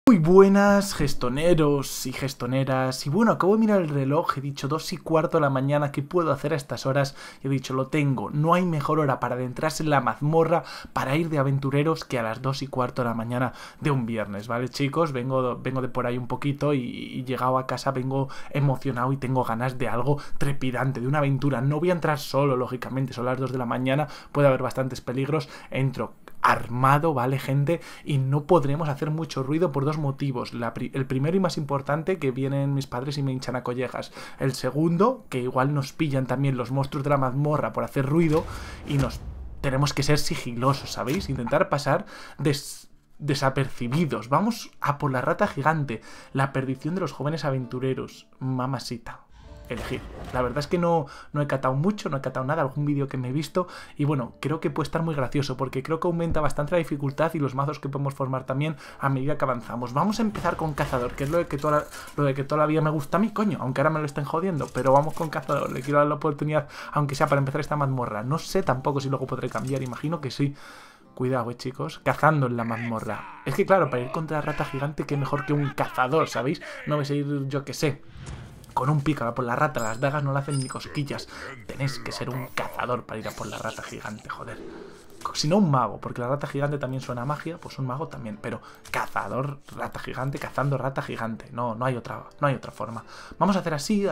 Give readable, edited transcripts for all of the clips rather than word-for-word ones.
Muy buenas, gestoneros y gestoneras. Y bueno, acabo de mirar el reloj, he dicho 2:15 de la mañana, ¿qué puedo hacer a estas horas? Y he dicho, lo tengo, no hay mejor hora para adentrarse en la mazmorra, para ir de aventureros, que a las 2:15 de la mañana de un viernes, ¿vale, chicos? Vengo de por ahí un poquito y llegado a casa vengo emocionado y tengo ganas de algo trepidante, de una aventura. No voy a entrar solo, lógicamente, son las 2 de la mañana, puede haber bastantes peligros, entro armado, ¿vale, gente? Y no podremos hacer mucho ruido por dos motivos. El primero y más importante, que vienen mis padres y me hinchan a collejas. El segundo, que igual nos pillan también los monstruos de la mazmorra por hacer ruido y tenemos que ser sigilosos, ¿sabéis? Intentar pasar desapercibidos. Vamos a por la rata gigante, la perdición de los jóvenes aventureros. Mamacita. Elegir. La verdad es que no he catado mucho, no he catado nada, algún vídeo que me he visto y bueno, creo que puede estar muy gracioso porque creo que aumenta bastante la dificultad y los mazos que podemos formar también a medida que avanzamos. Vamos a empezar con cazador, que es lo de que toda la vida me gusta a mí, coño, aunque ahora me lo estén jodiendo, pero vamos con cazador, le quiero dar la oportunidad, aunque sea para empezar esta mazmorra. No sé tampoco si luego podré cambiar, imagino que sí. Cuidado, chicos, cazando en la mazmorra. Es que claro, para ir contra la rata gigante, qué mejor que un cazador, ¿sabéis? No vais a ir, yo que sé, con un pícaro por la rata, las dagas no le hacen ni cosquillas. Tenéis que ser un cazador para ir a por la rata gigante, joder. Si no un mago, porque la rata gigante también suena a magia, pues un mago también. Pero cazador, rata gigante, cazando rata gigante. No hay otra forma. Vamos a hacer así.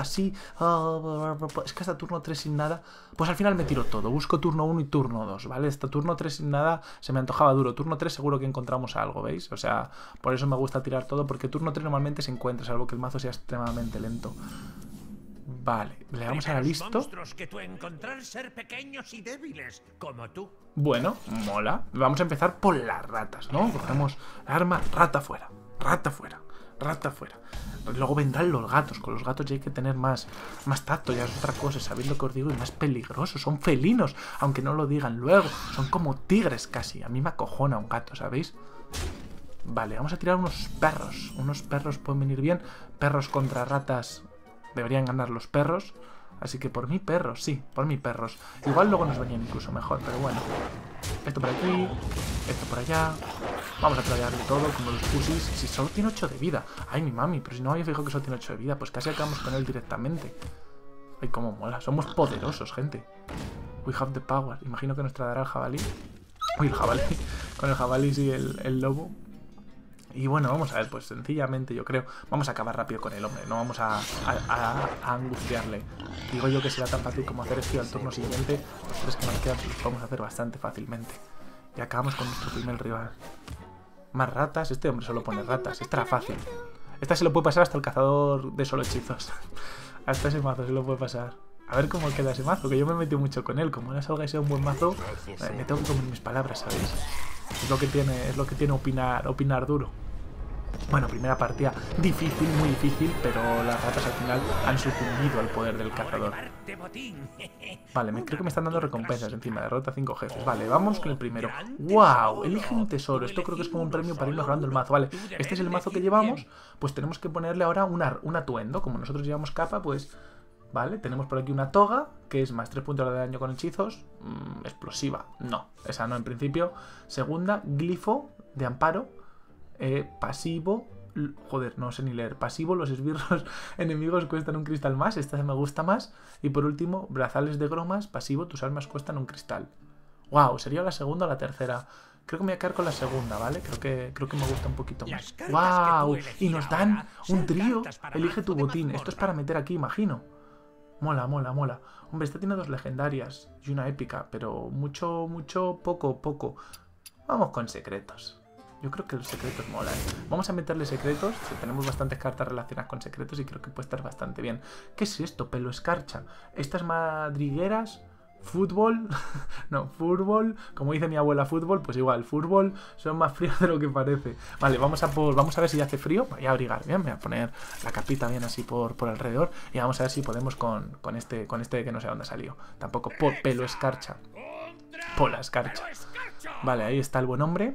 Es que hasta turno 3 sin nada. Pues al final me tiro todo. Busco turno 1 y turno 2, ¿vale? Hasta turno 3 sin nada se me antojaba duro. Turno 3 seguro que encontramos algo, ¿veis? O sea, por eso me gusta tirar todo, porque turno 3 normalmente se encuentra, salvo que el mazo sea extremadamente lento. Vale, le damos a la listo. Que tú encontrar ser pequeños y débiles, como tú. Bueno, mola. Vamos a empezar por las ratas, ¿no? Cogemos arma, rata fuera, rata fuera, rata fuera. Luego vendrán los gatos. Con los gatos ya hay que tener más tacto, ya es otra cosa, ¿sabéis lo que os digo? Y más peligrosos, son felinos, aunque no lo digan luego. Son como tigres casi. A mí me acojona un gato, ¿sabéis? Vale, vamos a tirar unos perros. Unos perros pueden venir bien. Perros contra ratas. Deberían ganar los perros. Así que por mí perros, sí, por mí perros. Igual luego nos venían incluso mejor, pero bueno. Esto por aquí, esto por allá. Vamos a traerle todo como los pusis. Si solo tiene 8 de vida. Ay, mi mami, pero si no había fijado que solo tiene 8 de vida, pues casi acabamos con él directamente. Ay, cómo mola, somos poderosos, gente. We have the power. Imagino que nos traerá el jabalí. Uy, el jabalí. Con el jabalí sí, el lobo. Y bueno, vamos a ver, pues sencillamente yo creo, vamos a acabar rápido con el hombre, no vamos a angustiarle. Digo yo que será tan fácil como hacer esto al turno siguiente, los 3 que nos quedan los podemos hacer bastante fácilmente. Y acabamos con nuestro primer rival. Más ratas, este hombre solo pone ratas, esta era fácil. Esta se lo puede pasar hasta el cazador de solo hechizos. Hasta ese mazo se lo puede pasar. A ver cómo queda ese mazo, que yo me he metido mucho con él. Como ahora salga y sea un buen mazo, me tengo que comer mis palabras, ¿sabéis? Es lo que tiene opinar duro. Bueno, primera partida difícil, muy difícil, pero las ratas al final han sucumbido al poder del cazador. Vale, creo que me están dando recompensas encima. Derrota 5 jefes. Vale, vamos con el primero. ¡Wow! Elige un tesoro. Esto creo que es como un premio para ir mejorando el mazo. Vale, este es el mazo que llevamos. Pues tenemos que ponerle ahora un atuendo. Como nosotros llevamos capa, pues... Vale, tenemos por aquí una toga, que es más 3 puntos de daño con hechizos. Explosiva. No, esa no en principio. Segunda, glifo de amparo. Pasivo. Joder, no sé ni leer. Pasivo, los esbirros enemigos cuestan un cristal más. Esta me gusta más. Y por último, brazales de gromas. Pasivo, tus armas cuestan un cristal. Wow, sería la segunda o la tercera. Creo que me voy a quedar con la segunda, ¿vale? Creo que me gusta un poquito más. ¡Wow! Y nos dan un trío. Elige tu botín. Esto es para meter aquí, imagino. Mola, mola, mola. Hombre, esta tiene 2 legendarias y una épica, pero mucho, poco. Vamos con secretos. Yo creo que los secretos molan. Vamos a meterle secretos. Tenemos bastantes cartas relacionadas con secretos y creo que puede estar bastante bien. ¿Qué es esto? Pelo escarcha. Estas madrigueras... Fútbol, no, fútbol, como dice mi abuela, fútbol, pues igual, fútbol son más fríos de lo que parece. Vale, vamos a ver si hace frío. Voy a abrigar bien, voy a poner la capita bien así por alrededor. Y vamos a ver si podemos con este que no sé dónde salió. Tampoco pelo escarcha. Pola escarcha. Vale, ahí está el buen hombre.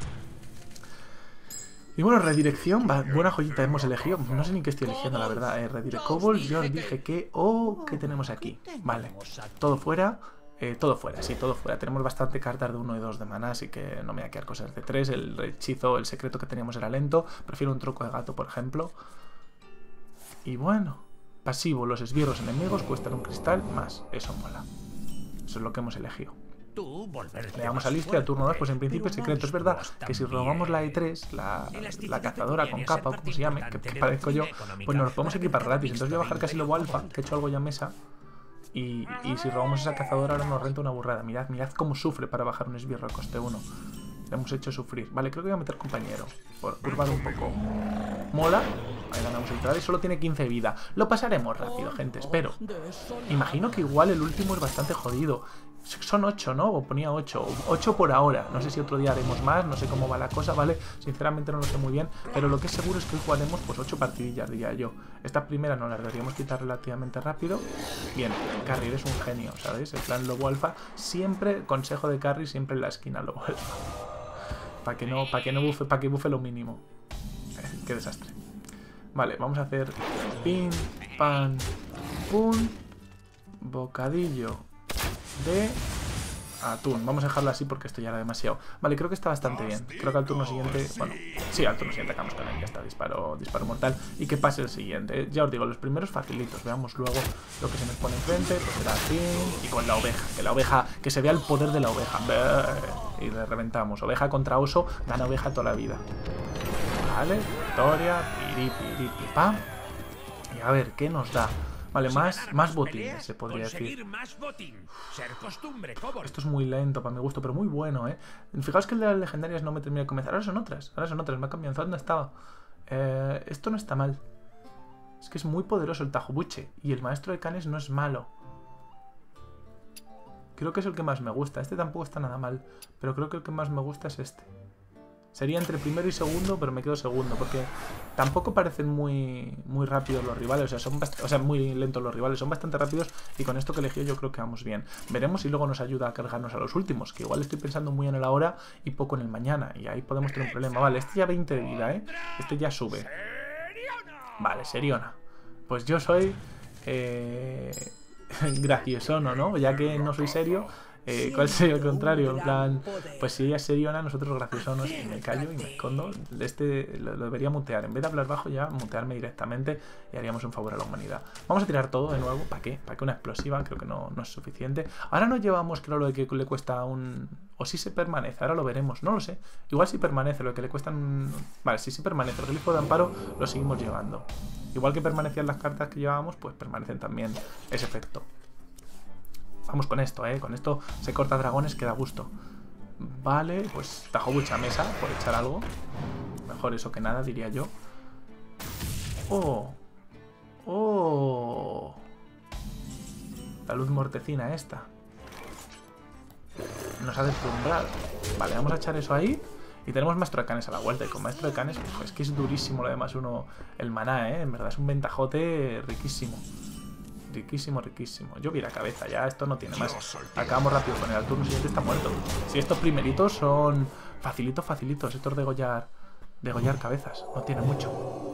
Y bueno, redirección, buena joyita hemos elegido. No sé ni qué estoy eligiendo, la verdad. Redirect Kobolds, yo os dije que... ¿qué tenemos aquí? Vale, todo fuera. Todo fuera, sí, todo fuera. Tenemos bastante cartas de 1 y 2 de maná, así que no me voy a quedar cosas de 3. El hechizo, el secreto que teníamos era lento. Prefiero un truco de gato, por ejemplo. Y bueno, pasivo, los esbirros enemigos cuestan un cristal más. Eso mola. Eso es lo que hemos elegido. Le damos a Listia al turno 2, pues en principio es secreto. Es verdad que si robamos la E3, la cazadora con capa, o como se llame, que parezco yo, pues nos lo podemos equipar gratis. Entonces voy a bajar casi lobo alfa, que he hecho algo ya en mesa. Y si robamos esa cazadora ahora nos renta una burrada. Mirad cómo sufre para bajar un esbirro al coste 1. Le hemos hecho sufrir. Vale, creo que voy a meter compañero. Por curvar un poco. Mola. Ahí ganamos el trade y solo tiene 15 de vida. Lo pasaremos rápido, gente, espero. Imagino que igual el último es bastante jodido. Son 8, ¿no? O ponía 8. 8 por ahora. No sé si otro día haremos más. No sé cómo va la cosa, ¿vale? Sinceramente no lo sé muy bien. Pero lo que es seguro es que hoy jugaremos pues 8 partidillas, diría yo. Esta primera nos la deberíamos quitar relativamente rápido. Bien, Carry es un genio, ¿sabes? El plan lobo alfa. Siempre, consejo de Carry, siempre en la esquina lobo alfa. Para que bufe lo mínimo. Qué desastre. Vale, vamos a hacer pin, pan, pum, bocadillo de atún. Vamos a dejarlo así porque esto ya era demasiado. Vale, creo que está bastante bien. Creo que al turno siguiente... Bueno, sí, al turno siguiente acabamos con él. Ya está, disparo mortal. Y que pase el siguiente. Ya os digo, los primeros facilitos. Veamos luego lo que se nos pone enfrente. Pues será pin y con la oveja. Que la oveja... Que se vea el poder de la oveja. Y le reventamos. Oveja contra oso. Gana oveja toda la vida. Vale, victoria, pam. Y a ver, ¿qué nos da? Vale, más botines, se podría decir. Esto es muy lento para mi gusto, pero muy bueno, ¿eh? Fijaos que el de las legendarias no me termina de convencer. Ahora son otras, me ha cambiado. ¿Dónde estaba? Esto no está mal. Es que es muy poderoso el Tajobuche. Y el maestro de Canes no es malo. Creo que es el que más me gusta. Este tampoco está nada mal, pero creo que el que más me gusta es este. Sería entre primero y segundo, pero me quedo segundo, porque tampoco parecen muy rápidos los rivales, o sea, muy lentos los rivales, son bastante rápidos y con esto que elegí yo creo que vamos bien. Veremos si luego nos ayuda a cargarnos a los últimos, que igual estoy pensando muy en el ahora y poco en el mañana, y ahí podemos tener un problema. Vale, este ya 20 de vida, ¿eh? Este ya sube. Vale, Seriona. Pues yo soy... graciosono, ¿no? Ya que no soy serio... ¿Cuál sería el contrario? En plan, pues si ella es seriona, nosotros graciosonos, y me callo y me escondo. Lo debería mutear. En vez de hablar bajo, ya mutearme directamente y haríamos un favor a la humanidad. Vamos a tirar todo de nuevo. ¿Para qué? ¿Para qué una explosiva? Creo que no es suficiente. Ahora no llevamos, creo, lo de que le cuesta un... O si se permanece, ahora lo veremos. No lo sé. Igual si permanece, lo que le cuesta un... Vale, si permanece. El glifo de amparo lo seguimos llevando. Igual que permanecían las cartas que llevábamos, pues permanecen también ese efecto. Vamos con esto, con esto se corta dragones que da gusto. Vale, pues tajo mucha mesa por echar algo. Mejor eso que nada, diría yo. ¡Oh! ¡Oh! La luz mortecina esta. Nos ha deslumbrado. Vale, vamos a echar eso ahí. Y tenemos maestro de canes a la vuelta. Y con maestro de canes, pues es que es durísimo lo demás uno. El maná, en verdad es un ventajote riquísimo. Riquísimo, riquísimo. Yo vi la cabeza, ya esto no tiene más. Acabamos rápido con él, al turno siguiente está muerto. Si estos primeritos son facilitos, estos degollar cabezas, no tiene mucho.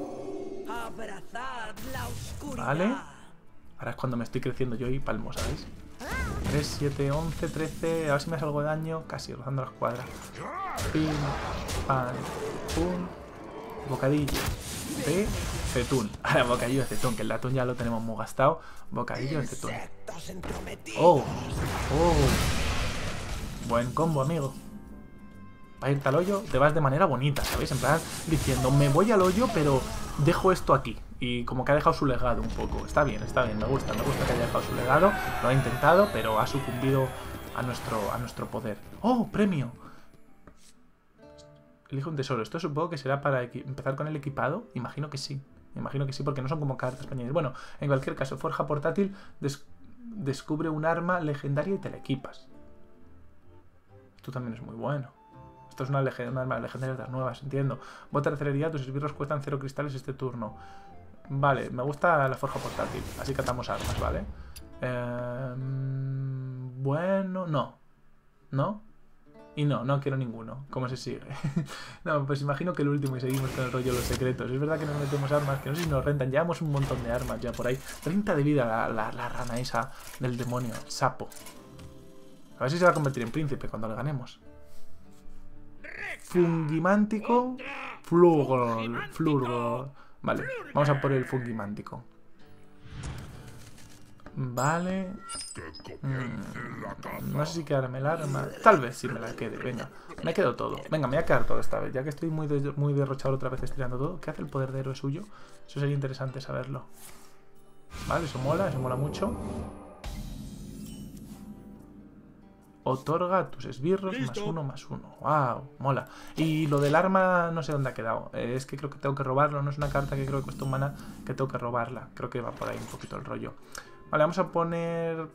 Vale. Ahora es cuando me estoy creciendo yo y palmo, ¿sabéis? 3, 7, 11, 13. A ver si me hace algo de daño. Casi, rozando las cuadras. Pin, pan, pum. Bocadillo de cetún. Ahora bocadillo de cetún, que el atún ya lo tenemos muy gastado. Bocadillo de cetún. Oh, oh. Buen combo, amigo. Para irte al hoyo, te vas de manera bonita, ¿sabéis? En plan, diciendo, me voy al hoyo, pero dejo esto aquí. Y como que ha dejado su legado un poco. Está bien, me gusta que haya dejado su legado. Lo ha intentado, pero ha sucumbido a nuestro poder. ¡Oh, premio! Elige un tesoro. Esto supongo que será para empezar con el equipado. Imagino que sí. Porque no son como cartas pequeñas. Bueno, en cualquier caso, forja portátil, descubre un arma legendaria y te la equipas. Esto también es muy bueno. Esto es una arma legendaria de las nuevas, entiendo. Bota de celeridad, tus esbirros cuestan 0 cristales este turno. Vale, me gusta la forja portátil. Así catamos armas, ¿vale? Bueno, no. ¿No? Y no quiero ninguno. ¿Cómo se sigue? No, pues imagino que el último y seguimos con el rollo de los secretos. Es verdad que nos metemos armas, que no sé si nos rentan. Llevamos un montón de armas ya por ahí. 30 de vida la rana esa del demonio, el sapo. A ver si se va a convertir en príncipe cuando le ganemos. Fungimántico. Flurgol. Vale, vamos a por el Fungimántico. Vale. No sé si quedarme el arma. Tal vez sí me la quede. Venga, me quedo todo. Venga, me voy a quedar todo esta vez. Ya que estoy muy derrochado otra vez estirando todo. ¿Qué hace el poder de héroe suyo? Eso sería interesante saberlo. Vale, eso mola mucho. Otorga a tus esbirros +1/+1. ¡Wow! Mola. Y lo del arma no sé dónde ha quedado. Es que creo que tengo que robarlo. No es una carta que creo que cuesta un mana que tengo que robarla. Creo que va por ahí un poquito el rollo. Vale, vamos a poner...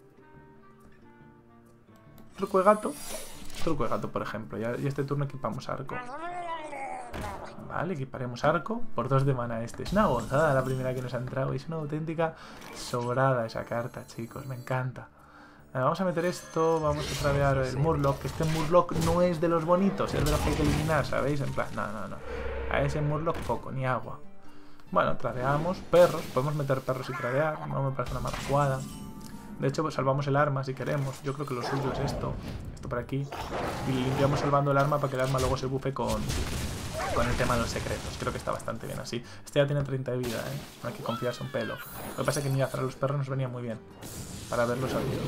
Truco de gato. Truco de gato, por ejemplo. Y este turno equipamos arco. Vale, equiparemos arco por 2 de mana este. Es una gozada la primera que nos ha entrado. Es una auténtica sobrada esa carta, chicos. Me encanta. Vamos a meter esto, vamos a tradear el Murloc, que este Murloc no es de los bonitos, es de los que hay que eliminar, ¿sabéis? En plan, no. A ese Murloc poco, ni agua. Bueno, tradeamos, perros, podemos meter perros y tradear, no me parece una mala jugada. De hecho, pues, salvamos el arma si queremos, yo creo que lo suyo es esto por aquí. Y limpiamos salvando el arma para que el arma luego se bufe con el tema de los secretos. Creo que está bastante bien así. Este ya tiene 30 de vida, ¿eh? No hay que confiarse un pelo. Lo que pasa es que Niazar a los perros nos venía muy bien para haberlo sabido.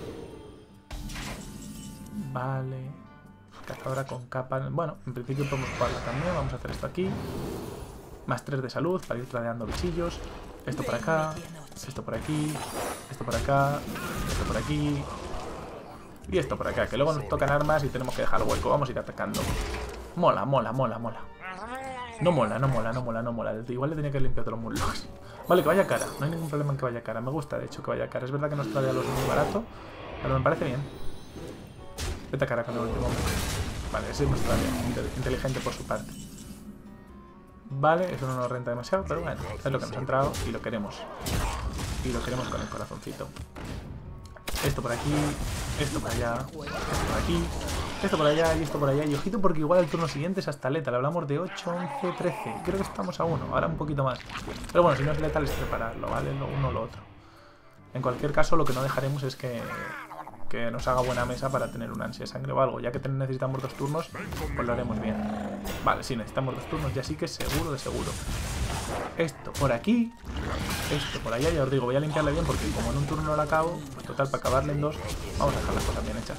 Vale. Cazadora con capa. Bueno, en principio podemos jugarla también. Vamos a hacer esto aquí. +3 de salud para ir tradeando bichillos. Esto por acá. Esto por aquí. Esto por acá. Esto por aquí. Y esto por acá. Que luego nos tocan armas y tenemos que dejar hueco. Vamos a ir atacando. Mola. No mola. Igual le tenía que limpiar todos los Murlocs. Vale, que vaya cara. No hay ningún problema en que vaya cara. Me gusta, de hecho, que vaya cara. Es verdad que nos trae a los muy barato, pero me parece bien. Vete a cara con el último hombre. Vale, ese nos trae inteligente por su parte. Vale, eso no nos renta demasiado, pero bueno, es lo que nos ha entrado y lo queremos. Y lo queremos con el corazoncito. Esto por aquí, esto por allá, esto por aquí, esto por allá y esto por allá. Y ojito porque igual el turno siguiente es hasta letal. Hablamos de 8, 11, 13. Creo que estamos a 1, ahora un poquito más. Pero bueno, si no es letal es prepararlo, ¿vale? Lo uno o lo otro. En cualquier caso, lo que no dejaremos es que nos haga buena mesa para tener un ansia de sangre o algo. Ya que necesitamos 2 turnos, pues lo haremos bien. Vale, sí, necesitamos 2 turnos, ya sí que es seguro de seguro. Esto por aquí, esto por allá, ya os digo, voy a limpiarle bien porque como en un turno no la acabo, pues total, para acabarle en 2, vamos a dejar las cosas bien hechas.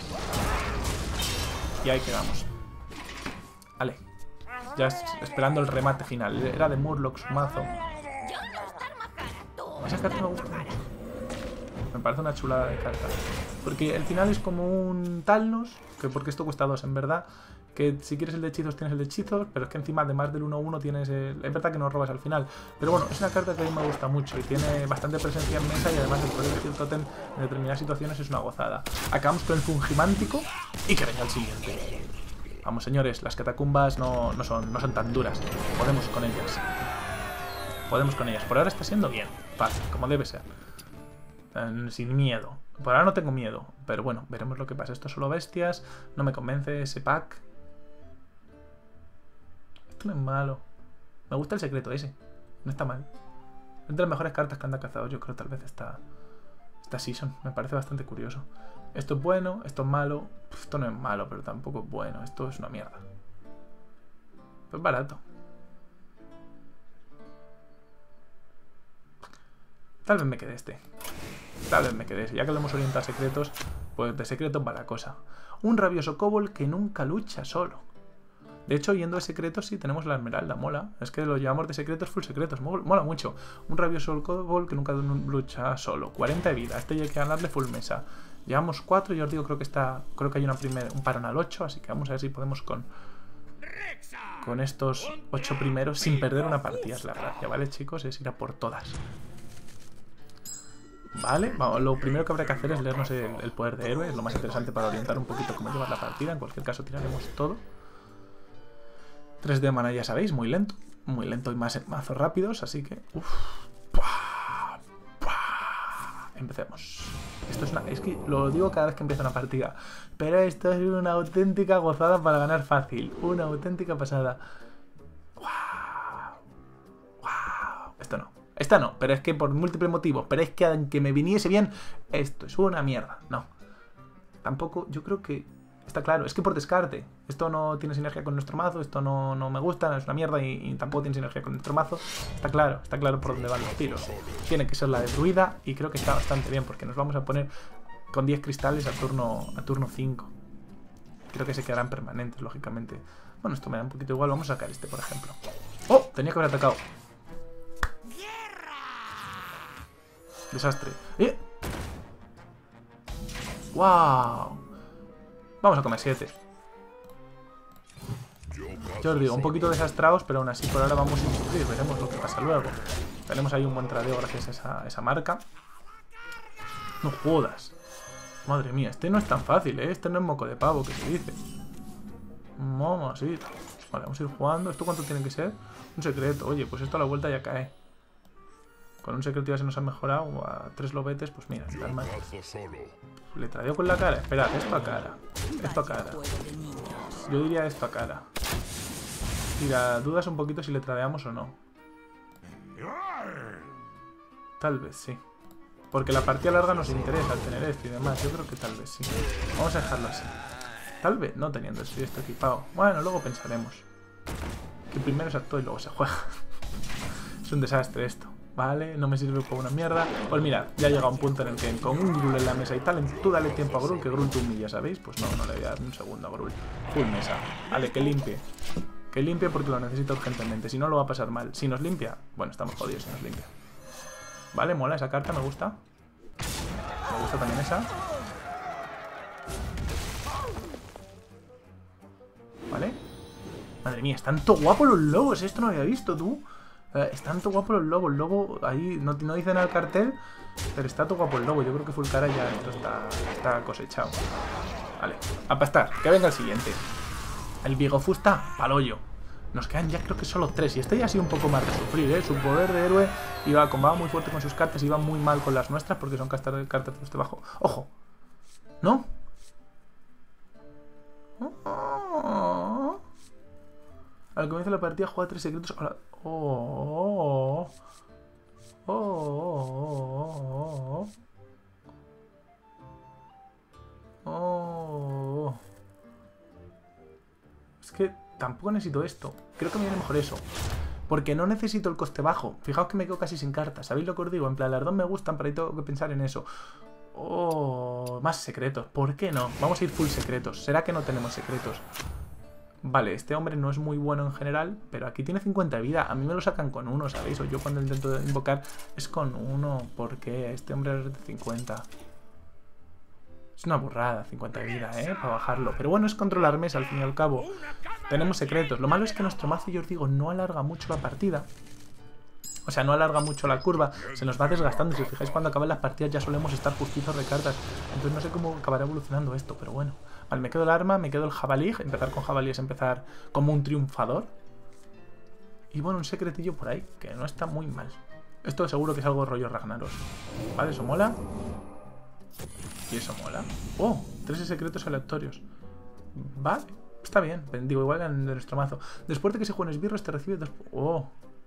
Y ahí quedamos. Vale. Ya esperando el remate final. Era de Murloc su mazo. Esa carta me gusta mucho. Me parece una chulada de carta. Porque el final es como un Talnos, que porque esto cuesta 2 en verdad. Que si quieres el de hechizos tienes el de hechizos, pero es que encima además del 1-1 tienes el... Es verdad que no robas al final, pero bueno, es una carta que a mí me gusta mucho y tiene bastante presencia en mesa y además el poder de el totem en determinadas situaciones es una gozada. Acabamos con el Fungimántico y que venga el siguiente. Vamos señores, las catacumbas no son tan duras, podemos con ellas. Podemos con ellas, por ahora está siendo bien, fácil, como debe ser. Sin miedo. Por ahora no tengo miedo, pero bueno, veremos lo que pasa. Esto es solo bestias, no me convence ese pack. Esto no es malo. Me gusta el secreto ese, no está mal. Es de las mejores cartas que anda cazado, yo creo tal vez esta season. Me parece bastante curioso. Esto es bueno, esto es malo. Esto no es malo, pero tampoco es bueno. Esto es una mierda. Pues barato. Tal vez me quede este. Tal vez me quede ese. Ya que lo hemos orientado a secretos, pues de secretos va la cosa. Un rabioso kobold que nunca lucha solo. De hecho, yendo de secretos sí tenemos la esmeralda, mola. Es que lo llevamos de secretos full secretos, mola mucho. Un rabioso kobold que nunca lucha solo. 40 de vida, este ya hay que ganarle full mesa. Llevamos 4 y os digo, creo que hay un parón al 8, así que vamos a ver si podemos con estos 8 primeros sin perder una partida, es la gracia, ¿vale, chicos? Es ir a por todas. Vale, vamos, lo primero que habrá que hacer es leernos el poder de héroe, es lo más interesante para orientar un poquito cómo llevar la partida. En cualquier caso tiraremos todo. 3 de mana ya sabéis, muy lento y más mazos rápidos, así que... Empecemos. Esto es que lo digo cada vez que empieza una partida, pero esto es una auténtica gozada para ganar fácil, una auténtica pasada. Esta no, pero es que por múltiples motivos, pero es que aunque me viniese bien, esto es una mierda, no. Tampoco, yo creo que está claro. Es que por descarte, esto no tiene sinergia con nuestro mazo, esto no me gusta, es una mierda y tampoco tiene sinergia con nuestro mazo. Está claro por dónde van los tiros. Tiene que ser la de druida y creo que está bastante bien porque nos vamos a poner con 10 cristales a turno 5. Creo que se quedarán permanentes, lógicamente. Bueno, esto me da un poquito igual. Vamos a sacar este, por ejemplo. ¡Oh! Tenía que haber atacado. Desastre. ¡Wow! Vamos a comer 7. Yo os digo, un poquito desastrados, pero aún así por ahora vamos a sufrir. Veremos lo que pasa luego. Tenemos ahí un buen tradeo gracias a esa marca. No jodas. Madre mía, este no es tan fácil, ¿eh? Este no es moco de pavo, que se dice. Mamacita. Vale, vamos a ir jugando. ¿Esto cuánto tiene que ser? Un secreto. Oye, pues esto a la vuelta ya cae. Con un secreto ya se nos ha mejorado. A 3 lobetes, pues mira. Le traigo con la cara. Espera, esto a cara. Esto a cara. Yo diría esto a cara. Mira, dudas un poquito si le tradeamos o no. Tal vez sí. Porque la partida larga nos interesa al tener esto y demás. Yo creo que tal vez sí. Vamos a dejarlo así. Tal vez no teniendo esto equipado. Bueno, luego pensaremos. Que primero se actúa y luego se juega. Es un desastre esto. Vale, no me sirve para una mierda. Pues mira, ya llega un punto en el que con un Gruul en la mesa y tal, tú dale tiempo a Gruul, que Gruul te humilla, ¿sabéis? Pues no le voy a dar un segundo a Gruul. Full mesa. Vale, que limpie. Que limpie porque lo necesito urgentemente. Si no, lo va a pasar mal. Si nos limpia, bueno, estamos jodidos si nos limpia. Vale, mola esa carta, me gusta. Me gusta también esa. Vale. Madre mía, están todo guapos los lobos. Esto no lo había visto, tú. Están todo guapos los lobos. El lobo, ahí no dice nada el cartel, pero está todo guapo el lobo. Yo creo que full cara ya esto está cosechado. Vale, a pastar. Que venga el siguiente. El Bigofusta, paloyo. Nos quedan ya creo que solo 3. Y este ya ha sido un poco más de sufrir, ¿eh? Su poder de héroe combaba muy fuerte con sus cartas. Iba muy mal con las nuestras porque son cartas de este bajo. ¡Ojo! ¿No? Oh. Al comienzo de la partida juega 3 secretos. Oh. Es que tampoco necesito esto. Creo que me viene mejor eso. Porque no necesito el coste bajo. Fijaos que me quedo casi sin cartas. ¿Sabéis lo que os digo? En plan, las dos me gustan, pero ahí tengo que pensar en eso. Más secretos. ¿Por qué no? Vamos a ir full secretos. ¿Será que no tenemos secretos? Vale, este hombre no es muy bueno en general, pero aquí tiene 50 de vida. A mí me lo sacan con 1, ¿sabéis? O yo cuando intento invocar es con 1. ¿Por qué? Este hombre es de 50. Es una burrada, 50 de vida, para bajarlo. Pero bueno, es controlar mesa, al fin y al cabo. Tenemos secretos. Lo malo es que nuestro mazo, yo os digo, no alarga mucho la partida. O sea, no alarga mucho la curva. Se nos va desgastando. Si os fijáis, cuando acaban las partidas ya solemos estar justitos de cartas. Entonces no sé cómo acabará evolucionando esto, pero bueno. Vale, me quedo el arma, me quedo el jabalí. Empezar con jabalí es empezar como un triunfador. Y bueno, un secretillo por ahí, que no está muy mal. Esto seguro que es algo rollo Ragnaros. Vale, eso mola. Y eso mola. Oh, 13 secretos aleatorios. Vale, está bien. Digo, igual en nuestro mazo. Después de que se jueguen esbirros te recibe 2... Oh.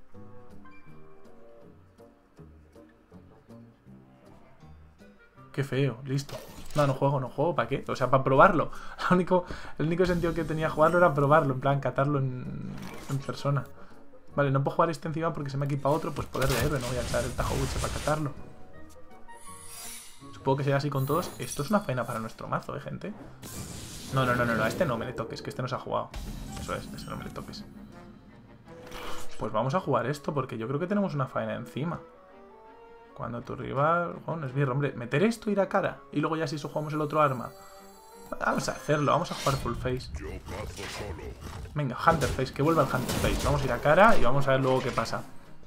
Qué feo, listo. No juego, ¿para qué? O sea, para probarlo. El único sentido que tenía jugarlo era probarlo, en plan, catarlo en persona. Vale, no puedo jugar este encima porque se me equipa otro, pues poder de héroe, no voy a echar el Tajo Buche para catarlo. Supongo que sea así con todos. Esto es una faena para nuestro mazo, gente. No, a este no me le toques, que este no se ha jugado. Eso es, ese no me le toques. Pues vamos a jugar esto, porque yo creo que tenemos una faena encima. Cuando tu rival... Bueno, es bien, hombre. Meter esto, ir a cara. Y luego ya si eso jugamos el otro arma. Vamos a hacerlo. Vamos a jugar full face. Venga, Hunter face. Que vuelva el Hunter face. Vamos a ir a cara y vamos a ver luego qué pasa.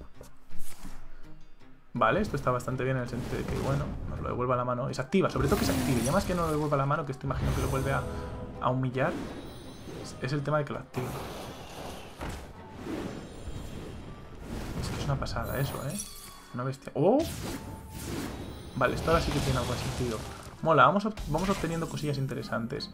Vale, esto está bastante bien en el sentido de que, bueno, nos lo devuelva la mano. Es activa, sobre todo que se active. Ya más que no lo devuelva la mano, que esto imagino que lo vuelve a humillar. Es el tema de que lo active. Es que es una pasada eso, ¿eh? Una bestia. ¡Oh! Vale, esto ahora sí que tiene algo de sentido. Mola, vamos obteniendo cosillas interesantes.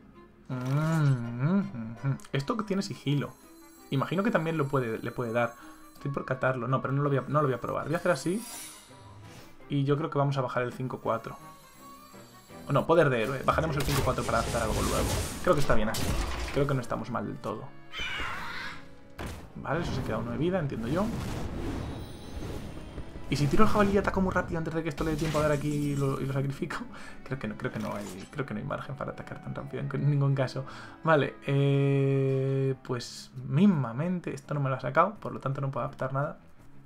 Esto que tiene sigilo. Imagino que también le puede dar. Estoy por catarlo. No, pero no lo voy a probar. Voy a hacer así. Y yo creo que vamos a bajar el 5-4. No, poder de héroe. Bajaremos el 5-4 para hacer algo luego. Creo que está bien así. Creo que no estamos mal del todo. Vale, eso se queda 1 de vida, entiendo yo. Y si tiro el jabalí y ataco muy rápido antes de que esto le dé tiempo a dar aquí y lo sacrifico, creo que no hay margen para atacar tan rápido en ningún caso. Vale, pues mismamente esto no me lo ha sacado, por lo tanto no puedo adaptar nada.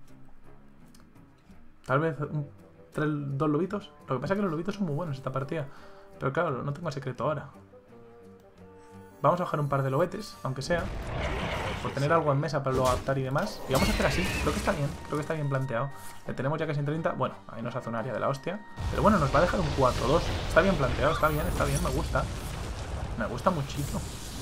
Tal vez 2 lobitos. Lo que pasa es que los lobitos son muy buenos esta partida, pero claro, no tengo secreto ahora. Vamos a bajar un par de lobetes, aunque sea, por tener algo en mesa para luego adaptar y demás. Y vamos a hacer así, creo que está bien planteado. Le tenemos ya casi en 30, bueno, ahí nos hace un área de la hostia. Pero bueno, nos va a dejar un 4-2. Está bien planteado, está bien, me gusta. Me gusta muchísimo.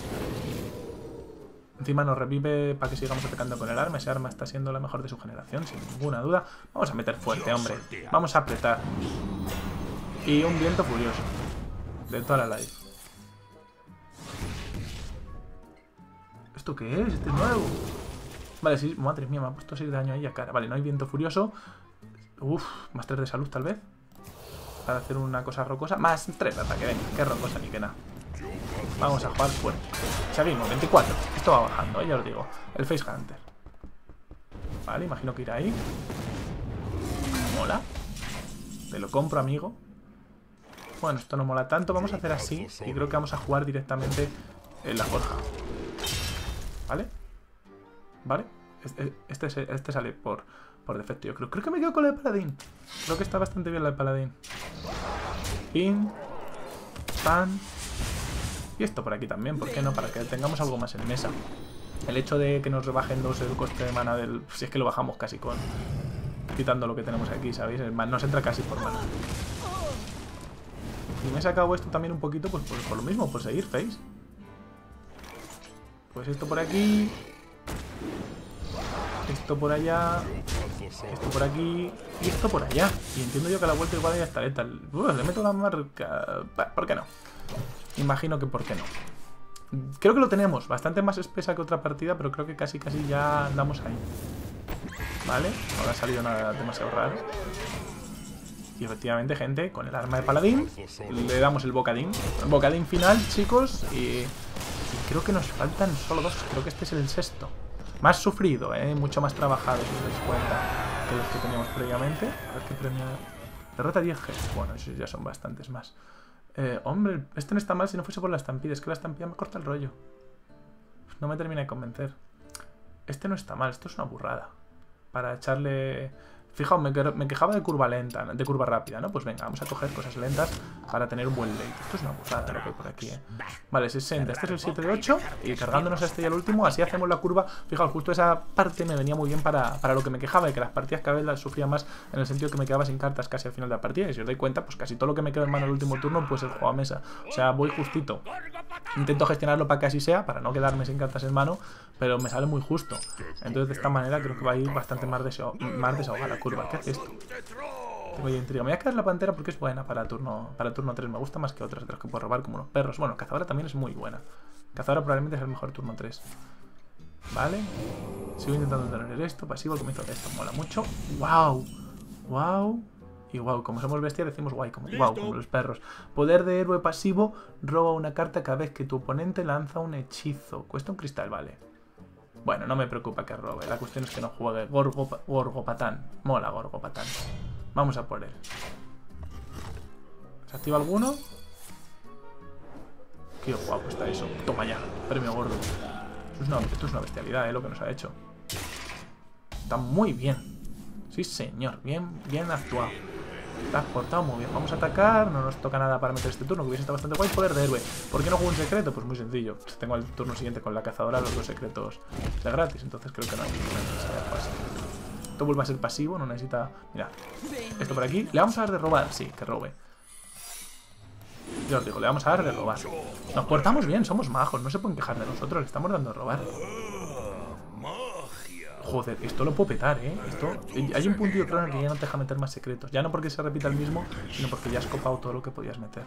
Encima nos revive para que sigamos atacando con el arma. Ese arma está siendo la mejor de su generación, sin ninguna duda. Vamos a meter fuerte, hombre. Vamos a apretar. Y un viento furioso. De toda la live. ¿Esto qué es? Este es nuevo. Vale, sí, madre mía, me ha puesto 6 de daño ahí a cara. Vale, no hay viento furioso. Uf, más 3 de salud tal vez. Para hacer una cosa rocosa. Más 3 de ataque, venga, qué rocosa ni que nada. Vamos a jugar fuerte. Seguimos, 24. Esto va bajando, ya os digo. El Face Hunter. Vale, imagino que irá ahí. Mola. Te lo compro, amigo. Bueno, esto no mola tanto. Vamos a hacer así. Y creo que vamos a jugar directamente en la forja. ¿Vale? ¿Vale? Este sale por defecto, yo creo. Creo que me quedo con la de paladín. Creo que está bastante bien la de paladín. Pin. Pan. Y esto por aquí también, ¿por qué no? Para que tengamos algo más en mesa. El hecho de que nos rebajen 2 el coste de mana del... Si es que lo bajamos casi con... Quitando lo que tenemos aquí, ¿sabéis? Nos entra casi por mana. Y me he sacado esto también un poquito, pues por lo mismo, por seguir Face. Pues esto por aquí. Esto por allá. Esto por aquí. Y esto por allá. Y entiendo yo que a la vuelta igual ya está letal. Le meto la marca... ¿Por qué no? Imagino que por qué no. Creo que lo tenemos. Bastante más espesa que otra partida, pero creo que casi ya andamos ahí. Vale. No ha salido nada demasiado raro. Y efectivamente, gente, con el arma de paladín le damos el bocadín. El bocadín final, chicos. Y creo que nos faltan solo 2. Creo que este es el 6º. Más sufrido, mucho más trabajado, si os dais cuenta, que los que teníamos previamente. A ver qué premio. Derrota 10 Gs. Bueno, esos ya son bastantes más. Hombre, este no está mal si no fuese por la estampida. Es que la estampida me corta el rollo. No me termina de convencer. Este no está mal, esto es una burrada. Para echarle... Fijaos, me quejaba de curva lenta, de curva rápida, ¿no? Pues venga, vamos a coger cosas lentas para tener un buen late. Esto es una burrada lo que hay por aquí, Vale, 60. Este es el 7 de 8. Y cargándonos a este y al último, así hacemos la curva. Fijaos, justo esa parte me venía muy bien para lo que me quejaba, de que las partidas cada vez las sufría más, en el sentido que me quedaba sin cartas casi al final de la partida. Y si os dais cuenta, pues casi todo lo que me queda en mano el último turno, pues el juego a mesa. O sea, voy justito. Intento gestionarlo para que así sea, para no quedarme sin cartas en mano, pero me sale muy justo. Entonces de esta manera creo que va a ir bastante más desahogada la curva. ¿Qué hace esto? Tengo ya intriga. Me voy a quedar la pantera porque es buena para turno 3. Me gusta más que otras de las que puedo robar, como los perros. Bueno, cazadora también es muy buena. Cazadora probablemente es el mejor turno 3. Vale. Sigo intentando tener esto. Pasivo al comienzo de esto. Mola mucho. ¡Wow! ¡Wow! Y wow, como somos bestias decimos guay, como wow, como los perros. Poder de héroe pasivo, roba una carta cada vez que tu oponente lanza un hechizo. Cuesta un cristal, vale. Bueno, no me preocupa que robe. La cuestión es que no juegue Gorgopatán. Mola Gorgopatán. Vamos a por él. ¿Se activa alguno? Qué guapo está eso. Toma ya, premio gordo. Esto es una bestialidad, lo que nos ha hecho. Está muy bien. Sí, señor. Bien actuado. Te has portado muy bien. Vamos a atacar. No nos toca nada para meter este turno, que hubiese estado bastante guay. Poder de héroe. ¿Por qué no juego un secreto? Pues muy sencillo. Tengo el turno siguiente con la cazadora los 2 secretos de gratis. Entonces creo que no hay necesidad fácil. Esto vuelve a ser pasivo. No necesita... Mirad. Esto por aquí. ¿Le vamos a dar de robar? Sí, que robe. Ya os digo, le vamos a dar de robar. Nos portamos bien, somos majos. No se pueden quejar de nosotros. Le estamos dando de robar. Joder, esto lo puedo petar, hay un puntito claro en el que ya no te deja meter más secretos. Ya no porque se repita el mismo, sino porque ya has copado todo lo que podías meter.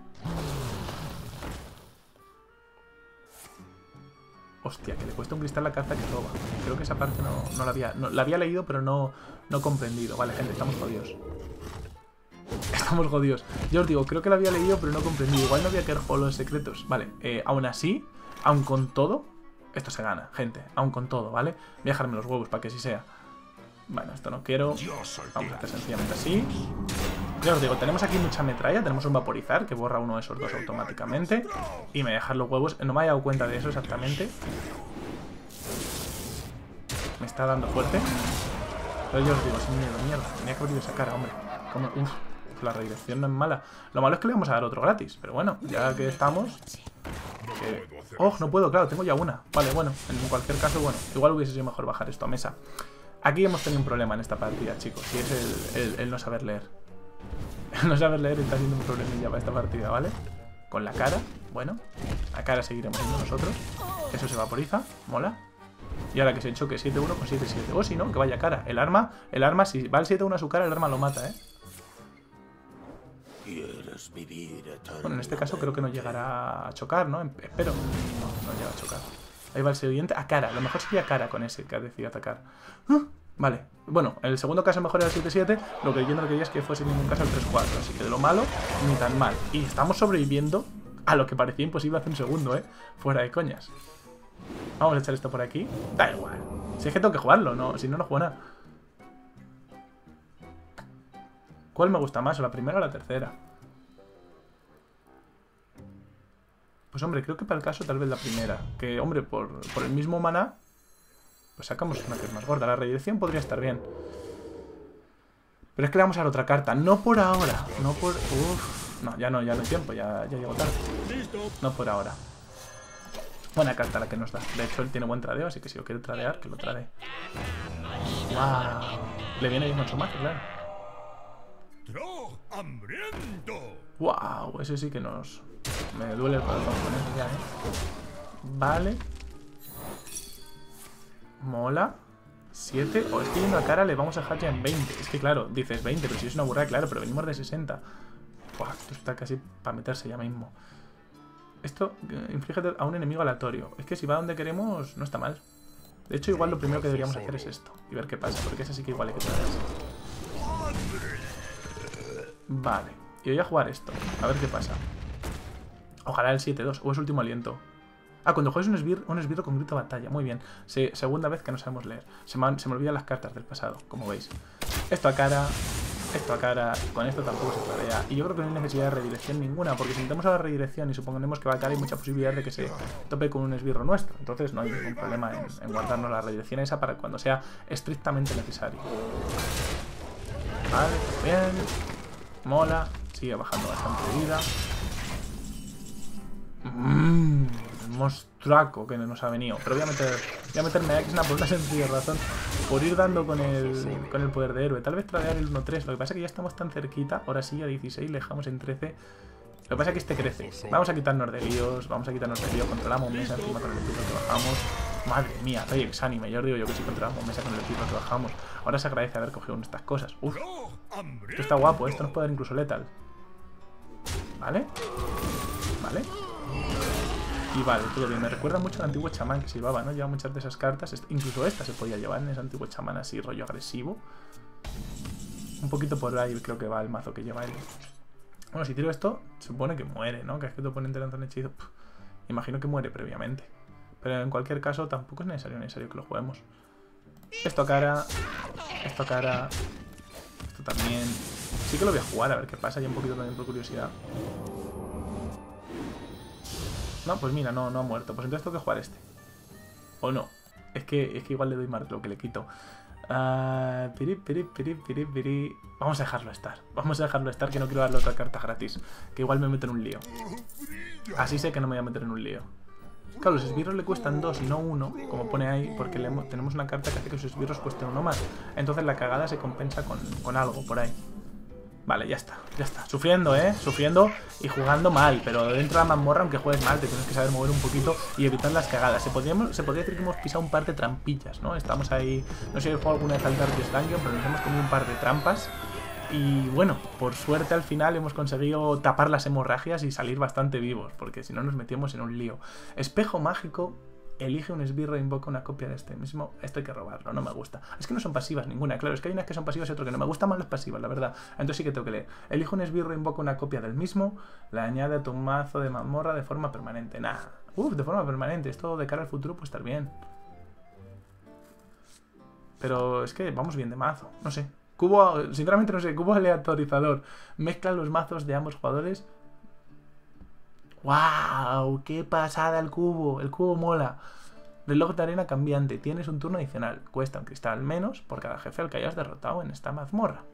Hostia, que le cuesta un cristal la carta que roba. Creo que esa parte no la había... la había leído, pero no comprendido. Vale, gente, estamos jodidos. Estamos jodidos. Yo os digo, creo que lo había leído, pero no comprendí. Igual no había que haber jugado los secretos. Vale, aún así, aún con todo, esto se gana, gente. Aún con todo, ¿vale? Voy a dejarme los huevos para que así sea. Bueno, esto no quiero. Vamos a hacer sencillamente así. Ya os digo, tenemos aquí mucha metralla. Tenemos un vaporizar que borra uno de esos dos automáticamente. Y me dejan los huevos. No me había dado cuenta de eso exactamente. Me está dando fuerte. Pero yo os digo, sin miedo, mierda. Tenía que abrir esa cara, hombre. Como, la redirección no es mala. Lo malo es que le vamos a dar otro gratis. Pero bueno, ya que estamos... ¡Oh, no puedo! Claro, tengo ya una. Vale, bueno, en cualquier caso, bueno, igual hubiese sido mejor bajar esto a mesa. Aquí hemos tenido un problema en esta partida, chicos. Y es el no saber leer. El no saber leer está siendo un problemilla para esta partida, ¿vale? Con la cara, bueno. La cara seguiremos siendo nosotros. Eso se vaporiza, mola. Y ahora que se choque 7-1 con 7-7. O si no, que vaya cara. El arma, si va el 7-1 a su cara, el arma lo mata, ¿eh? Bueno, en este caso creo que no llegará a chocar, ¿no? Espero. No llega a chocar. Ahí va el siguiente. A cara. Lo mejor sería cara con ese que ha decidido atacar. Vale. Bueno, en el segundo caso mejor era el 7-7. Lo que yo no quería es que fuese en ningún caso el 3-4. Así que de lo malo, ni tan mal. Y estamos sobreviviendo a lo que parecía imposible hace un segundo, ¿eh? Fuera de coñas. Vamos a echar esto por aquí. Da igual. Si es que tengo que jugarlo, ¿no? Si no, no juego nada. ¿Cuál me gusta más? ¿La primera o la tercera? Pues hombre, creo que para el caso tal vez la primera. Que, hombre, por el mismo maná, pues sacamos una que es más gorda. La redirección podría estar bien. Pero es que le vamos a dar otra carta. No por ahora. No por... Uff. No, ya no hay tiempo. Ya llego tarde. No por ahora. Buena carta la que nos da. De hecho, él tiene buen tradeo, así que si lo quiere tradear, que lo tradee. ¡Wow! Le viene bien mucho más, claro. ¡Wow! Ese sí que nos... Me duele el corazón con eso ya, ¿eh? Vale. Mola. 7. O es que yendo a cara le vamos a dejar ya en 20. Es que claro, dices 20, pero si es una burrada, claro, pero venimos de 60. ¡Buah! Esto está casi para meterse ya mismo. Esto inflige a un enemigo aleatorio. Es que si va donde queremos, no está mal. De hecho, igual lo primero que deberíamos hacer es esto. Y ver qué pasa, porque ese sí que igual hay que traerse. Vale. Y voy a jugar esto. A ver qué pasa. Ojalá el 7-2. O es último aliento. Ah, cuando juegues un esbirro con grito de batalla. Muy bien. Segunda vez que no sabemos leer. Se me olvidan las cartas del pasado, como veis. Esto a cara... Esto a cara, con esto tampoco se tradea. Y yo creo que no hay necesidad de redirección ninguna, porque si intentamos a la redirección y suponemos que va a cara, hay mucha posibilidad de que se tope con un esbirro nuestro. Entonces no hay ningún problema en guardarnos la redirección esa para cuando sea estrictamente necesario. Vale, bien. Mola. Sigue bajando bastante de vida. El monstruaco que nos ha venido. Pero voy a meterme a X-Na por una sencilla razón. Por ir dando con el poder de héroe. Tal vez tradear el 1-3. Lo que pasa es que ya estamos tan cerquita. Ahora sí, a 16 le dejamos en 13. Lo que pasa es que este crece. Vamos a quitarnos de líos. Controlamos mesa encima con el equipo que bajamos. Madre mía, Rey Exánime. Yo os digo yo que sí controlamos mesa con el equipo que bajamos. Ahora se agradece haber cogido estas cosas. Uf. Esto está guapo. Esto nos puede dar incluso letal. ¿Vale? ¿Vale? Y vale, todo bien. Me recuerda mucho al antiguo chamán que se llevaba, ¿no? Lleva muchas de esas cartas. Incluso esta se podía llevar en ese antiguo chamán así, rollo agresivo. Un poquito por ahí creo que va el mazo que lleva él. Bueno, si tiro esto, se supone que muere, ¿no? Que es que tu oponente lanza un hechizo. Imagino que muere previamente. Pero en cualquier caso tampoco es necesario que lo juguemos. Esto a cara. Esto a cara. Esto también. Sí que lo voy a jugar, a ver qué pasa. Y un poquito también por curiosidad. No, pues mira, no ha muerto. Pues entonces tengo que jugar este. O no. Es que igual le doy más de lo que le quito. Vamos a dejarlo estar. Vamos a dejarlo estar, que no quiero darle otra carta gratis. Que igual me meto en un lío. Así sé que no me voy a meter en un lío. Claro, los esbirros le cuestan 2 y no 1, como pone ahí, porque tenemos una carta que hace que los esbirros cuesten 1 más. Entonces la cagada se compensa con algo por ahí. Vale, ya está. Sufriendo, sufriendo y jugando mal. Pero dentro de la mazmorra, aunque juegues mal, te tienes que saber mover un poquito y evitar las cagadas. Se podría decir que hemos pisado un par de trampillas, ¿no? Estamos ahí... No sé si he jugado alguna vez al Darkest Dungeon, pero nos hemos comido un par de trampas. Y bueno, por suerte al final hemos conseguido tapar las hemorragias y salir bastante vivos, porque si no nos metíamos en un lío. Espejo mágico... Elige un esbirro e invoca una copia de este mismo. Esto hay que robarlo, no me gusta. Es que no son pasivas ninguna, claro, es que hay unas que son pasivas y otras que no. Me gustan más las pasivas, la verdad. Entonces sí que tengo que leer. Elige un esbirro e invoca una copia del mismo. La añade a tu mazo de mazmorra de forma permanente. Nah. De forma permanente. Esto de cara al futuro puede estar bien. Pero es que vamos bien de mazo. No sé. Cubo, sinceramente no sé. Cubo aleatorizador. Mezcla los mazos de ambos jugadores. ¡Wow! ¡Qué pasada el cubo! El cubo mola. Reloj de arena cambiante. Tienes un turno adicional. Cuesta un cristal menos por cada jefe al que hayas derrotado en esta mazmorra.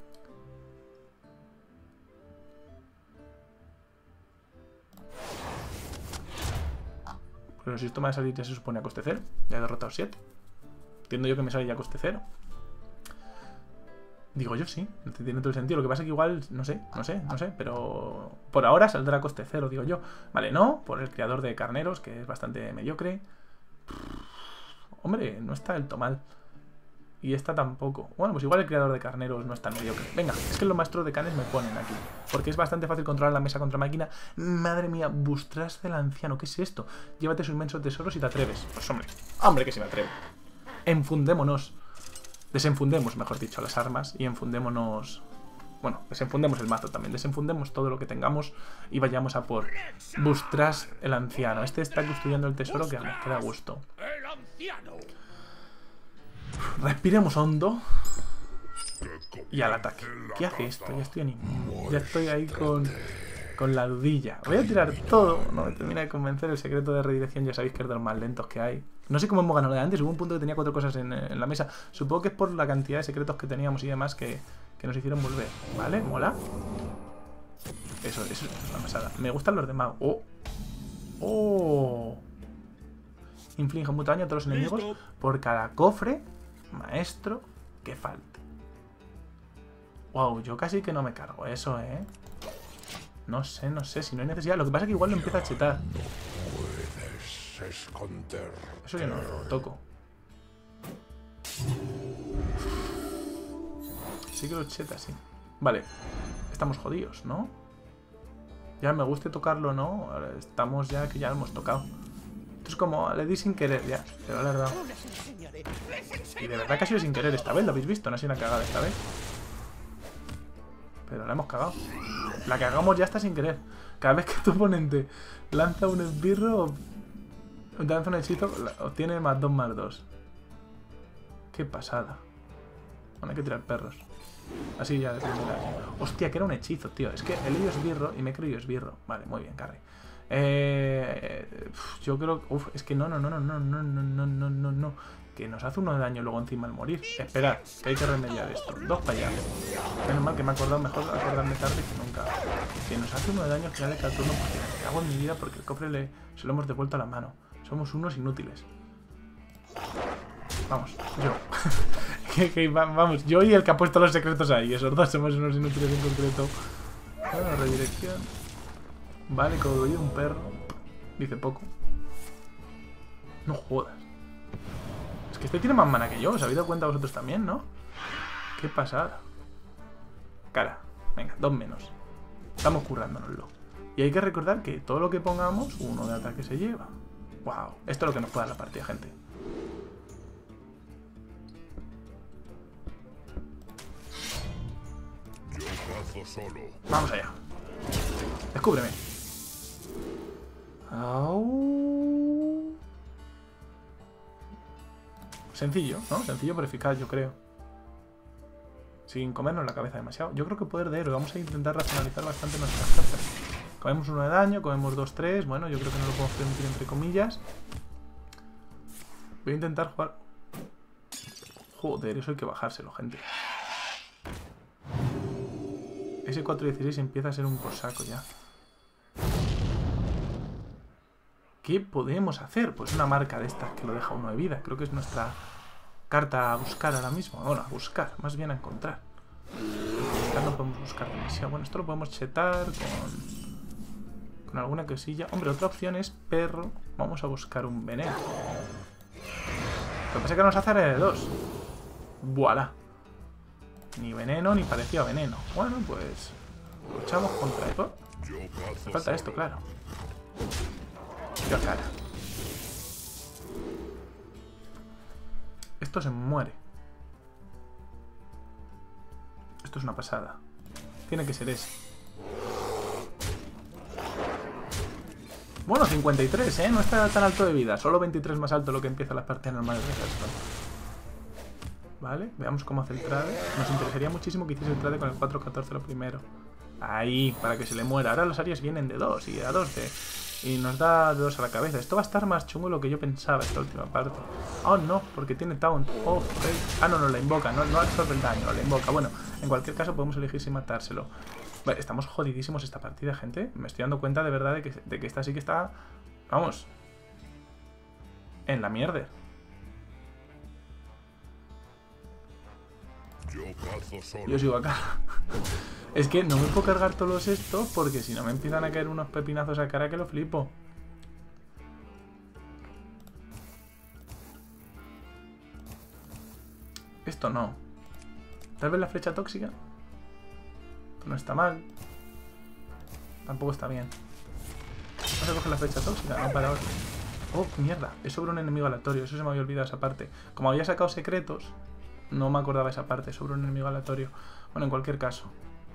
Pero si esto me va a salir ya se supone a coste 0. Ya he derrotado 7. Entiendo yo que me sale ya a coste 0. Digo yo sí, tiene todo el sentido. Lo que pasa es que igual, no sé, pero por ahora saldrá a coste 0, digo yo. Vale, no, por el creador de carneros, que es bastante mediocre. Hombre, no está del todo mal. Y esta tampoco. Bueno, pues igual el creador de carneros no es tan mediocre. Venga, es que los maestros de canes me ponen aquí. Porque es bastante fácil controlar la mesa contra máquina. Madre mía, Bustras del anciano, ¿qué es esto? Llévate sus inmensos tesoros y te atreves. Pues hombre que se me atrevo. Enfundémonos. Desenfundemos, mejor dicho, las armas y enfundémonos... Bueno, desenfundemos el mazo también. Desenfundemos todo lo que tengamos y vayamos a por Bustras el anciano. Este está construyendo el tesoro que me queda a gusto. Respiremos hondo y al ataque. ¿Qué hace esto? Ya estoy animado. Ya estoy ahí con la dudilla. Voy a tirar todo. No me termina de convencer el secreto de redirección. Ya sabéis que es de los más lentos que hay. No sé cómo hemos ganado de antes. Hubo un punto que tenía 4 cosas en la mesa. Supongo que es por la cantidad de secretos que teníamos y demás que nos hicieron volver. ¿Vale? ¿Mola? Eso es una pasada. Me gustan los de mago. ¡Oh! Inflige mucho daño a todos los enemigos por cada cofre maestro que falte. Wow, yo casi que no me cargo eso, ¿eh? No sé, si no hay necesidad. Lo que pasa es que igual lo empieza a chetar. Eso yo no lo toco. Sí que lo cheta, sí. Vale, estamos jodidos, ¿no? Ya me guste tocarlo, ¿no? Ahora estamos ya que ya lo hemos tocado. Esto es como, le di sin querer ya, pero le he dado. Y de verdad que ha sido sin querer esta vez, lo habéis visto, no ha sido una cagada esta vez. Pero la hemos cagado. La cagamos ya está sin querer. Cada vez que tu oponente lanza un esbirro, lanza un hechizo, obtiene +2/+2. Qué pasada. Bueno, hay que tirar perros. Así ya de primera. Hostia, que era un hechizo, tío. Es que he leído esbirro y me he creído esbirro. Vale, muy bien, Carry. Yo creo... es que no. Que nos hace 1 de daño luego encima al morir. Esperad, que hay que remediar esto. 2 para allá. Menos mal que me he acordado, mejor acordarme tarde que nunca. Que nos hace 1 de daño al final de cada turno porque me cago en mi vida porque el cofre se lo hemos devuelto a la mano. Somos unos inútiles. Vamos, yo. Vamos, yo y el que ha puesto los secretos ahí. Esos dos somos unos inútiles en concreto. Bueno, redirección. Vale, cogollo un perro. Dice poco. No jodas. Es que este tiene más mana que yo. ¿Os habéis dado cuenta vosotros también, no? Qué pasada. Cara. Venga, 2 menos. Estamos currándonoslo. Y hay que recordar que todo lo que pongamos, 1 de ataque se lleva. Wow. Esto es lo que nos puede dar la partida, gente. Vamos allá. Descúbreme. Sencillo, ¿no? Sencillo pero eficaz, yo creo. Sin comernos la cabeza demasiado. Yo creo que poder de héroe. Vamos a intentar racionalizar bastante nuestras cartas. Comemos 1 de daño, comemos 2-3. Bueno, yo creo que no lo podemos permitir entre comillas. Voy a intentar jugar... Joder, eso hay que bajárselo, gente. Ese 4-16 empieza a ser un cosaco ya. ¿Qué podemos hacer? Pues una marca de estas que lo deja 1 de vida. Creo que es nuestra carta a buscar ahora mismo. Bueno, a buscar, más bien a encontrar. Buscar no podemos buscar demasiado. Bueno, esto lo podemos chetar con alguna cosilla. Hombre, otra opción es perro. Vamos a buscar un veneno. Lo que pasa es que nos hace área de 2. Voilà. Ni veneno, ni parecido a veneno. Bueno, pues luchamos contra esto. Me falta esto, claro. Yo cara. Esto se muere. Esto es una pasada. Tiene que ser ese. Bueno, 53, ¿eh? No está tan alto de vida. Solo 23 más alto lo que empieza la partida normal de Hearthstone. Vale, veamos cómo hace el trade. Nos interesaría muchísimo que hiciese el trade con el 4-14 lo primero. Ahí, para que se le muera. Ahora los Aries vienen de 2 y a 2 de... Y nos da 2 a la cabeza. Esto va a estar más chungo de lo que yo pensaba esta última parte. Oh, no, porque tiene Taunt. Oh, okay. Ah, no, la invoca. No absorbe el daño, la invoca. Bueno, en cualquier caso podemos elegir si matárselo. Vale, estamos jodidísimos esta partida, gente. Me estoy dando cuenta de verdad de que esta sí que está... Vamos. En la mierda. Yo sigo acá. Es que no me puedo cargar todos estos porque si no me empiezan a caer unos pepinazos a cara que lo flipo. Esto no. Tal vez la flecha tóxica. No está mal. Tampoco está bien. Vamos a coger la flecha tóxica, no para ahora. Oh, mierda. Es sobre un enemigo aleatorio. Eso se me había olvidado esa parte. Como había sacado secretos, no me acordaba esa parte. Sobre un enemigo aleatorio. Bueno, en cualquier caso.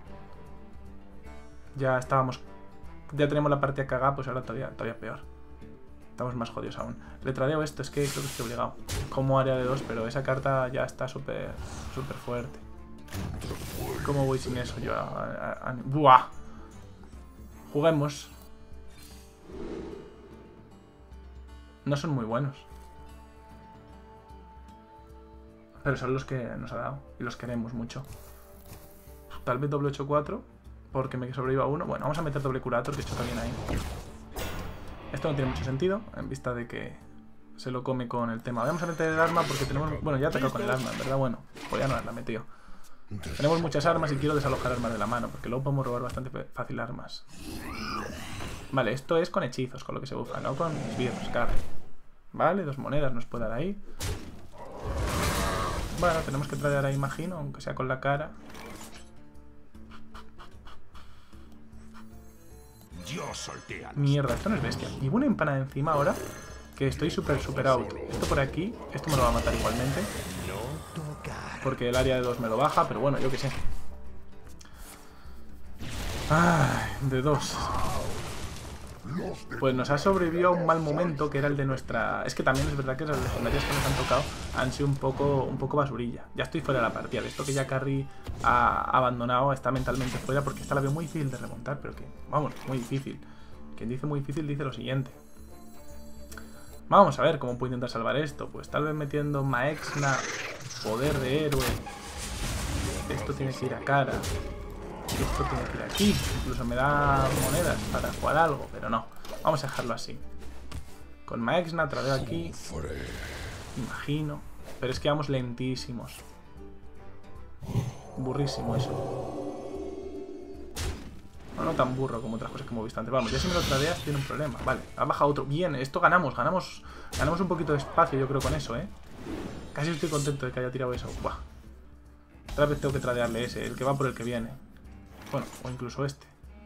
Ya estábamos... Ya tenemos la partida cagada, pues ahora todavía peor. Estamos más jodidos aún. Le tradeo esto, es que creo que estoy obligado. Como área de 2, pero esa carta ya está súper fuerte. ¿Cómo voy sin eso yo? ¡Buah! Juguemos. No son muy buenos. Pero son los que nos ha dado. Y los queremos mucho. Tal vez doble 8-4. Porque me sobreviva uno. Bueno, vamos a meter doble curator, que choca bien ahí. Esto no tiene mucho sentido, en vista de que se lo come con el tema. Vamos a meter el arma porque tenemos... Bueno, ya he atacado con el arma, en verdad, bueno. Pues ya no la metido. Tenemos muchas armas y quiero desalojar armas de la mano, porque luego podemos robar bastante fácil armas. Vale, esto es con hechizos, con lo que se bufa, no con esbirros, claro. Vale, 2 monedas nos puede dar ahí. Bueno, tenemos que traer ahí, imagino, aunque sea con la cara. Mierda, esto no es bestia. Y una empanada encima ahora, que estoy súper out. Esto por aquí, esto me lo va a matar igualmente. Porque el área de 2 me lo baja, pero bueno, yo qué sé. Ay, de 2. Pues nos ha sobrevivido a un mal momento, que era el de nuestra... Es que también es verdad que las legendarias que nos han tocado han sido un poco basurilla. Ya estoy fuera de la partida. De esto que ya Carry ha abandonado, está mentalmente fuera, porque esta la veo muy difícil de remontar, pero que, vamos, muy difícil. Quien dice muy difícil dice lo siguiente. Vamos a ver cómo puedo intentar salvar esto. Pues tal vez metiendo Maexna, poder de héroe. Esto tiene que ir a cara. Esto tiene que ir aquí. Incluso me da monedas para jugar algo, pero no. Vamos a dejarlo así. Con Maexna, traveo aquí. Imagino. Pero es que vamos lentísimos. Burrísimo eso. No tan burro como otras cosas que hemos visto antes. Vamos, ya si me lo tradeas tiene un problema. Vale, ha bajado otro. Bien, esto ganamos un poquito de espacio, yo creo, con eso, ¿eh? Casi estoy contento de que haya tirado eso. Buah. Otra vez tengo que tradearle ese, el que va por el que viene. Bueno, o incluso este.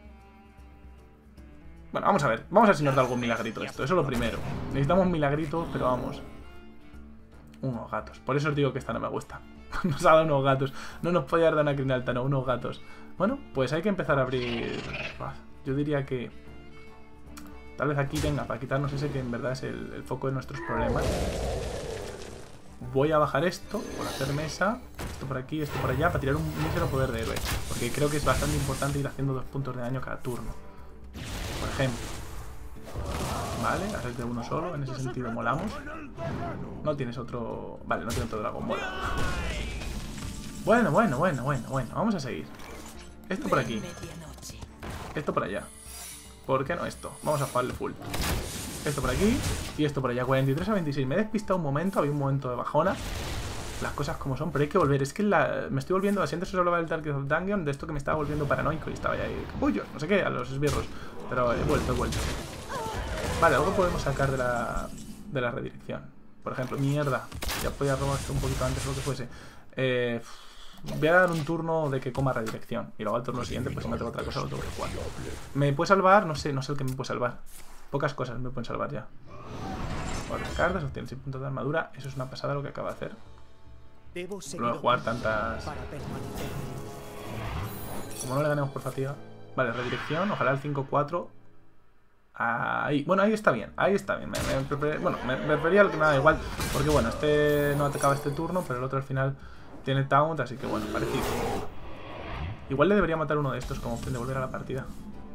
Bueno, vamos a ver si nos da algún milagrito esto. Eso es lo primero. Necesitamos un milagrito, pero vamos. Unos gatos. Por eso os digo que esta no me gusta. Nos ha dado unos gatos. No nos podía dar una crinalta, no, unos gatos. Bueno, pues hay que empezar a abrir... Yo diría que... Tal vez aquí venga, para quitarnos ese que en verdad es el foco de nuestros problemas. Voy a bajar esto, por hacer mesa. Esto por aquí, esto por allá, para tirar un mísero poder de héroe. Porque creo que es bastante importante ir haciendo 2 puntos de daño cada turno. Por ejemplo. Vale, haces de uno solo, en ese sentido molamos. No tienes otro... Vale, no tiene otro dragón, mola. Bueno, vamos a seguir. Esto por aquí. Esto por allá. ¿Por qué no esto? Vamos a jugarle full. Esto por aquí y esto por allá. 43 a 26. Me he despistado un momento, había un momento de bajona. Las cosas como son, pero hay que volver. Es que me estoy volviendo... Siempre se hablaba del Dark of Dungeon, de esto que me estaba volviendo paranoico y estaba ya ahí... ¡Capullos! No sé qué, a los esbirros. Pero he vuelto. Vale, algo podemos sacar de la redirección. Por ejemplo, mierda. Ya podía robar esto un poquito antes o lo que fuese. Voy a dar un turno de que coma redirección. Y luego al turno siguiente, pues si no tengo otra cosa, lo tengo que jugar. ¿Me puede salvar? No sé el que me puede salvar. Pocas cosas me pueden salvar ya. 4 cartas, obtienes 6 puntos de armadura. Eso es una pasada lo que acaba de hacer. Debo seguir Luego de jugar tantas... para permanecer. Como no le ganemos por fatiga. Vale, redirección, ojalá el 5-4. Ahí, bueno, ahí está bien, ahí está bien. Me prefería el que me da igual. Porque bueno, este no atacaba este turno, pero el otro al final tiene taunt, así que bueno, parecido. Igual le debería matar uno de estos como opción de volver a la partida.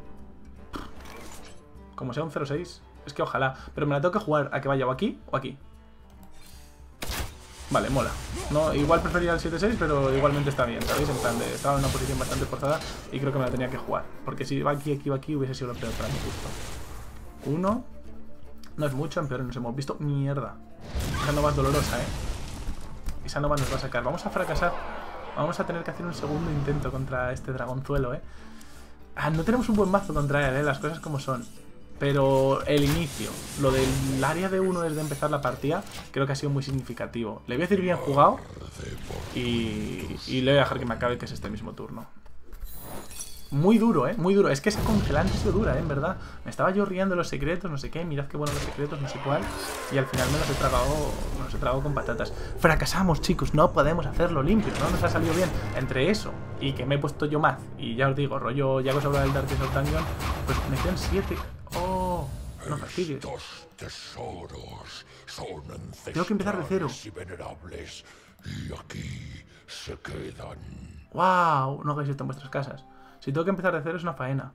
Como sea un 0-6. Es que ojalá. Pero me la tengo que jugar a que vaya o aquí o aquí. Vale, mola. No, igual prefería el 7-6, pero igualmente está bien, ¿sabéis? En plan de... Estaba en una posición bastante forzada y creo que me la tenía que jugar. Porque si va aquí, aquí o aquí hubiese sido lo peor para mi gusto. 1. No es mucho, en peor nos hemos visto. Mierda. Esa nova es dolorosa, ¿eh? Esa nova nos va a sacar. Vamos a fracasar. Vamos a tener que hacer un segundo intento contra este dragonzuelo, ¿eh? No tenemos un buen mazo contra él, ¿eh? Las cosas como son. Pero el inicio, lo del área de 1 desde empezar la partida, creo que ha sido muy significativo. Le voy a decir bien jugado y le voy a dejar que me acabe, que es este mismo turno. Muy duro, muy duro. Es que esa congelante ha sido dura, en verdad. Me estaba yo riendo los secretos, no sé qué. Mirad qué bueno los secretos, no sé cuál. Y al final me los he tragado con patatas. Fracasamos, chicos. No podemos hacerlo limpio. No nos ha salido bien. Entre eso y que me he puesto yo más. Y ya os digo, rollo, ya que os hablo del Darkest Dungeon, pues me quedan 7. ¡Oh! No fastidies. Estos tesoros son Tengo que empezar de cero. ancestrales y venerables, y aquí se quedan. ¡Wow! No hagáis esto en vuestras casas. Si tengo que empezar de cero es una faena.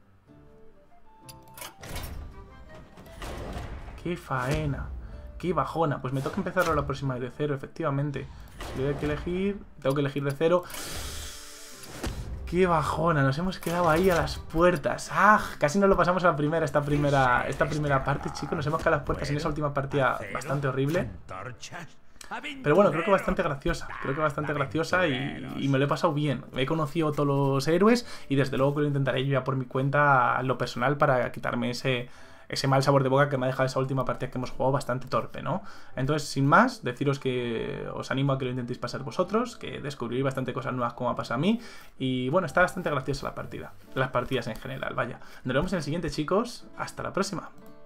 ¡Qué faena! ¡Qué bajona! Pues me toca empezar la próxima de cero, efectivamente. Si tengo que elegir... Tengo que elegir de cero. ¡Qué bajona! Nos hemos quedado ahí a las puertas. ¡Ah! Casi nos lo pasamos a la primera, esta primera parte, chicos. Nos hemos quedado a las puertas en esa última partida bastante horrible. Pero bueno, creo que bastante graciosa. Creo que bastante graciosa y me lo he pasado bien. He conocido a todos los héroes y desde luego que lo intentaré yo ya por mi cuenta a lo personal para quitarme ese mal sabor de boca que me ha dejado esa última partida que hemos jugado bastante torpe, ¿no? Entonces, sin más, deciros que os animo a que lo intentéis pasar vosotros, que descubriréis bastante cosas nuevas como ha pasado a mí. Y bueno, está bastante graciosa la partida. Las partidas en general, vaya. Nos vemos en el siguiente, chicos. Hasta la próxima.